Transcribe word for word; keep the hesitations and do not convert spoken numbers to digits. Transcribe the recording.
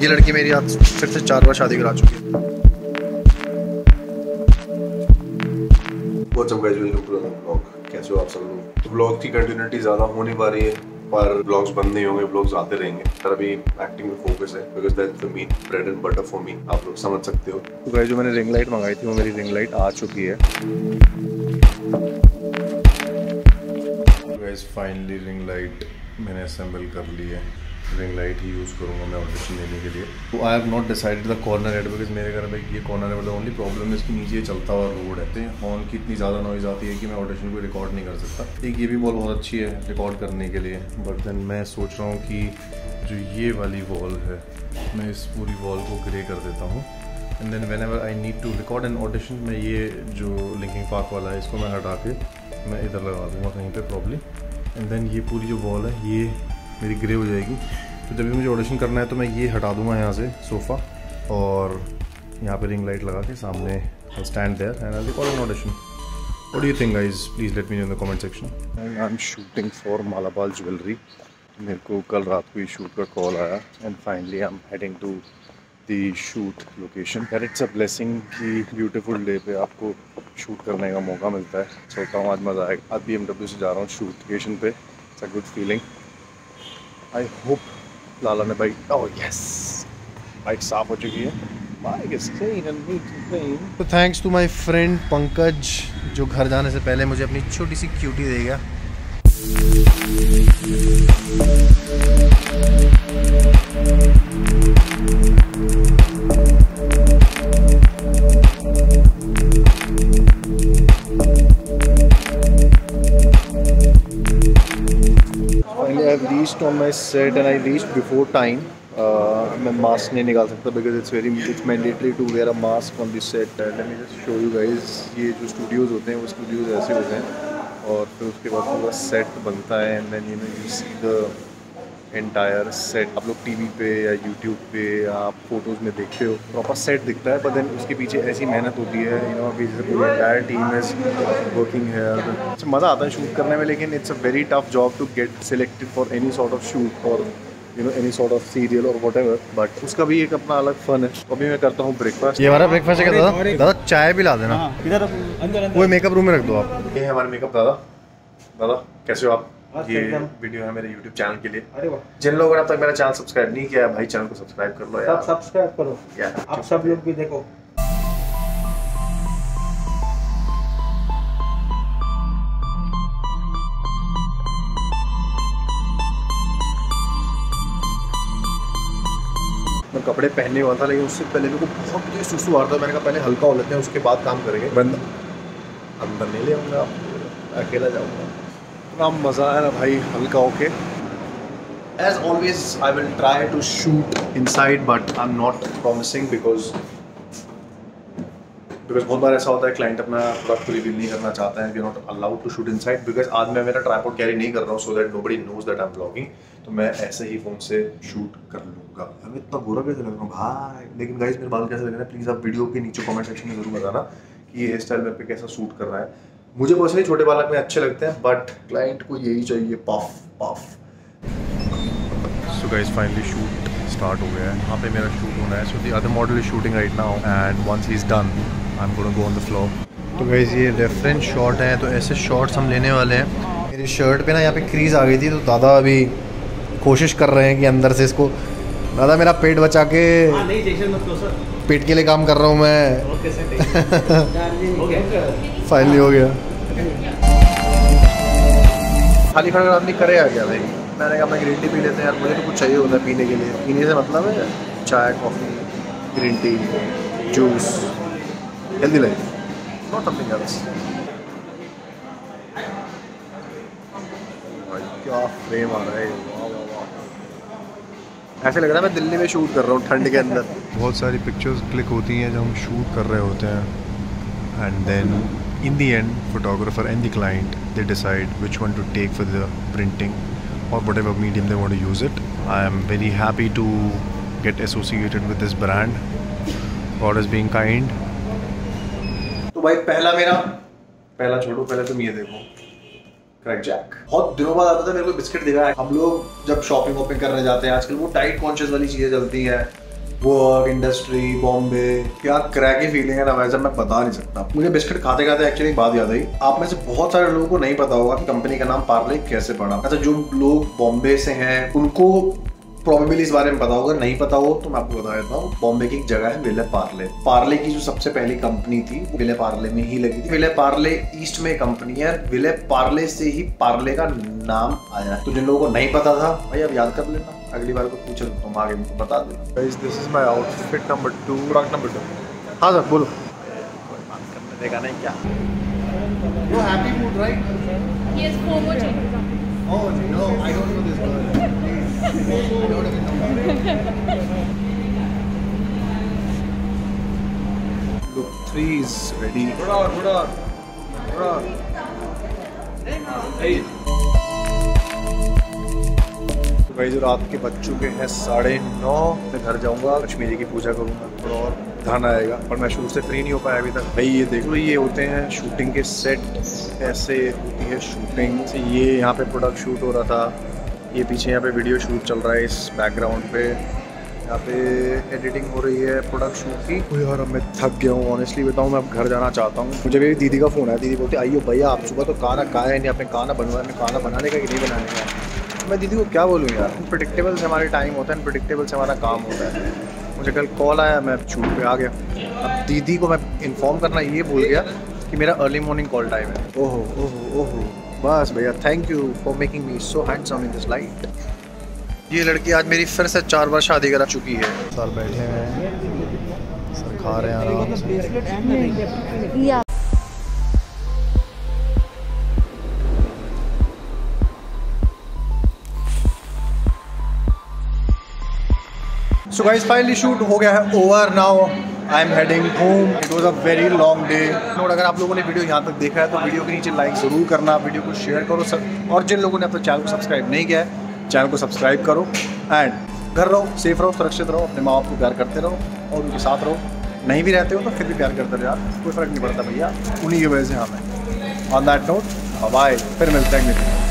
ये लड़की मेरी आज फिर से चार बार शादी करा चुकी है। What's up guys, welcome to another vlog। कैसे हो आप सब लोग? तो व्लॉग की कंटिन्यूटी ज़्यादा हो नहीं पा रही है, पर व्लॉग्स बंद नहीं होंगे, व्लॉग्स आते रहेंगे। पर अभी एक्टिंग में फोकस है, because that's the main bread and butter for me. आप लोग समझ सकते हो। तो गाइस, जो मैंने रिंग लाइट मंगाई थी वो मेरी रिंग लाइट आ चुकी है। गाइस फाइनली रिंग लाइट मैंने असेंबल कर ली है। रिंग लाइट ही यूज़ करूँगा मैं ऑडिशन देने के लिए। तो I have not decided the corner at, because मेरे घर में ये कॉर्नर है, मतलब ओनली प्रॉब्लम है इसके नीचे चलता हुआ रोड है। हॉर्न की इतनी ज़्यादा नॉइज़ आती है कि मैं ऑडिशन को रिकॉर्ड नहीं कर सकता। एक ये भी वॉल बहुत अच्छी है रिकॉर्ड करने के लिए, बट देन मैं सोच रहा हूँ कि जो ये वाली वॉल है मैं इस पूरी वॉल को ग्रे कर देता हूँ, and then whenever I need to record an audition मैं ये जो लिंकिंग पार्क वाला है इसको मैं हटा के मैं इधर लगा दूँगा कहीं पे प्रॉब्ली, एंड देन ये पूरी जो वॉल है ये मेरी ग्रे हो जाएगी। तो जब भी मुझे ऑडिशन करना है तो मैं ये हटा दूंगा यहाँ से सोफ़ा, और यहाँ पे रिंग लाइट लगा के सामने stand there and I will record an audition. What do you think guys? Please let me know in the comment section. And I am shooting for Malabar jewellery. मेरे को कल रात को ही शूट का कॉल आया and finally I am heading to the shoot location. यार it's a blessing कि ब्यूटीफुल डे पे आपको शूट करने का मौका मिलता है। सोचता हूँ आज मज़ा आएगा। आज बी एम डब्ल्यू से जा रहा हूँ शूट लोकेशन पे। It's a good feeling. I hope Lala ने बाइक, ओह यस, बाइक साफ हो चुकी है। Bike is clean and neat and clean. तो thanks to my friend Pankaj जो घर जाने से पहले मुझे अपनी छोटी सी क्यूटी देगा। I've reached on my set and I reached before time. Uh, मैं मास्क नहीं निकाल सकता because it's very it's mandatory to wear a mask on the set. Uh, let me just show you guys। ये जो Studios होते हैं वो Studios ऐसे होते हैं, और फिर उसके बाद पूरा सेट बनता है and then you know you see the entire set. आप लोग टीवी पे या यूट्यूब पे या आप फोटोज़ में देखते हो प्रॉपर सेट दिखता है, पर देन उसके पीछे ऐसी मेहनत होती है। यू नो अभी पूरी एंटायर टीम इज वर्किंग है। मज़ा आता है शूट करने में, लेकिन it's a very tough job to get selected for any sort of shoot और you know any sort of serial और व्हाटएवर, बट उसका भी एक अपना अलग फन है। अभी मैं करता हूँ ब्रेकफास्ट। ये हमारा ब्रेकफास्ट है दादा। दादा चाय भी ला देना। इधर अंदर वो मेकअप रूम में रख दो आप। ये है हमारे मेकअप दादा। दादा कैसे हो आप? ये वीडियो है मेरे यूट्यूब चैनल के लिए। अरे वाह, जिन लोगों ने अब तक मेरा चैनल सब्सक्राइब नहीं किया है भाई चैनल को सब्सक्राइब कर लो यार। सब्सक्राइब करो यार, आप सब लोग भी देखो। मैं कपड़े पहनने वाला था, लेकिन उससे पहले मेरे को बहुत तेज सुसु आ रहा था। मैंने कहा पहले हल्का हो लेते हैं उसके बाद काम करेंगे। बंद अंदर नहीं ले आऊँगा, अकेला जाऊँगा। इतना मज़ा आया ना भाई हल्का होके। As always I will try to shoot inside, but I am not promising because because बहुत बार ऐसा होता है क्लाइंट अपना प्रोडक्ट रिवील नहीं करना चाहता है, we are not allowed to shoot inside. Because आज मैं मेरा ट्राइपॉड कैरी नहीं कर रहा हूँ so that nobody knows that I am vlogging, तो मैं ऐसे ही फ़ोन से शूट कर लूँगा। हमें इतना बुरा कैसे लग रहा हूँ भाई? लेकिन गाइस मेरे बाल कैसे लग रहे हैं प्लीज़ आप वीडियो के नीचे कमेंट सेक्शन में ज़रूर बताना कि ये हेयर स्टाइल मेरे पे कैसा सूट कर रहा है। मुझे पर्सनली छोटे बाल में अच्छे लगते हैं, बट क्लाइंट को यही चाहिए puff puff. So guys finally shoot start हो गया है। यहाँ पे मेरा शूट होना है। So the other model is shooting right now and once he is done I am going to go on the floor. तो गाइस ये रेफरेंस शॉट है, तो ऐसे शॉट्स हम लेने वाले हैं। मेरी शर्ट पे ना यहाँ पे क्रीज आ गई थी, तो दादा अभी कोशिश कर रहे हैं कि अंदर से इसको, दादा मेरा पेट बचा के, पेट के लिए काम कर रहा हूँ मैं। फाइनली हो गया। खाली खड़ा आदमी करे आ गया भाई। मैंने कहा मैं ग्रीन टी पी लेते हैं यार, मुझे तो कुछ चाहिए होता है पीने के लिए। पीने से मतलब है चाय coffee green tea juice, healthy life, not something else. क्या फ्रेम आ रहा है, वाह वाह वाह। ऐसे लग रहा है मैं दिल्ली में शूट कर रहा हूँ ठंड के अंदर। बहुत सारी पिक्चर्स क्लिक होती हैं जब हम शूट कर रहे होते हैं, and then in the end photographer and the client they decide which one to take for the printing or whatever medium they want to use it. I am very happy to get associated with this brand. God is being kind. तो भाई पहला मेरा पहला छोड़ो, पहले तुम ये देखो क्रैक जैक। बहुत दिनों बाद आता था मेरे को बिस्किट दिखा है। हम लोग जब शॉपिंग वॉपिंग करने जाते हैं आजकल वो टाइट कॉन्शियस वाली चीजें चलती हैं, वर्क, इंडस्ट्री, बॉम्बे, क्या क्रैकी फीलिंग है ना वैसे मैं बता नहीं सकता। मुझे बिस्किट खाते खाते एक्चुअली एक बात याद आई। आप में से बहुत सारे लोगों को नहीं पता होगा कि कंपनी का नाम पार्ले कैसे पड़ा। अच्छा, जो लोग बॉम्बे से हैं उनको प्रोबेबली इस बारे में पता होगा, नहीं पता हो तो मैं आपको बता देता हूँ। बॉम्बे की एक जगह है विले पार्ले। पार्ले की जो सबसे पहली कंपनी थी वो विले पार्ले में ही लगी थी। विले पार्ले ईस्ट में कंपनी है। विले पार्ले से ही पार्ले का नाम आया है। तो जिन लोगों को नहीं पता था भाई अब याद कर लेना, अगली बार को पूछो तो तुम आगे मुझको बता देना। Guys this is my outfit number two, product number two. हाँ सर बोलो। कोई बात करने देगा नहीं क्या? You happy mood, right? Yes, FOMO changes. Oh no, I don't know this girl. Please, I don't even know. Look three is ready. Good on, good on, good on. Hey. तो भाई जो रात के बज चुके हैं साढ़े नौ, मैं घर जाऊंगा, लक्ष्मी जी की पूजा करूंगा, थोड़ा और धन आएगा। पर मैं शूट से फ्री नहीं हो पाया अभी तक। भाई ये देख लो, ये होते हैं शूटिंग के सेट, ऐसे होती है शूटिंग। ये यहाँ पे प्रोडक्ट शूट हो रहा था, ये पीछे यहाँ पे वीडियो शूट चल रहा है इस बैकग्राउंड पे, यहाँ पे एडिटिंग हो रही है प्रोडक्ट शूट की। ओ यार अब मैं थक गया हूँ, ऑनेस्टली बताऊँ मैं अब घर जाना चाहता हूँ। मुझे मेरी दीदी का फ़ोन है, दीदी बोलती आइयो भैया आप सुबह तो खाना खाया नहीं, आपने खाना बनवाया, खाना बनाने का कि नहीं बनाने का। मैं दीदी को क्या बोलूँ यार, अनप्रेडिक्टेबल से हमारे टाइम होता है, अनप्रेडिक्टेबल से हमारा काम होता है। मुझे कल कॉल आया, मैं शूट पे आ गया। अब दीदी को मैं इन्फॉर्म करना ये भूल गया कि मेरा अर्ली मॉर्निंग कॉल टाइम है। ओहो ओहो ओहो, बस भैया thank you for making me so handsome in this light. ये लड़की आज मेरी फिर से चार बार शादी करा चुकी है। सर बैठे हैं, सर खा रहे हैं आराम से। सो गाइस फाइनली शूट हो गया है over. Now I am heading home. It was a very long day. Note अगर आप लोगों ने वीडियो यहाँ तक देखा है तो वीडियो के नीचे लाइक ज़रूर करना, वीडियो को शेयर करो सब, और जिन लोगों ने अपने चैनल को सब्सक्राइब नहीं किया है चैनल को सब्सक्राइब करो। एंड घर रहो, सेफ रहो, सुरक्षित रहो, अपने माँ बाप को प्यार करते रहो और उनके साथ रहो। नहीं भी रहते हो तो फिर भी प्यार करते रहो यार, कोई फ़र्क नहीं पड़ता भैया, उन्हीं की वजह से हम हैं। ऑन दैट नोट बाय, फिर मिलते हैं।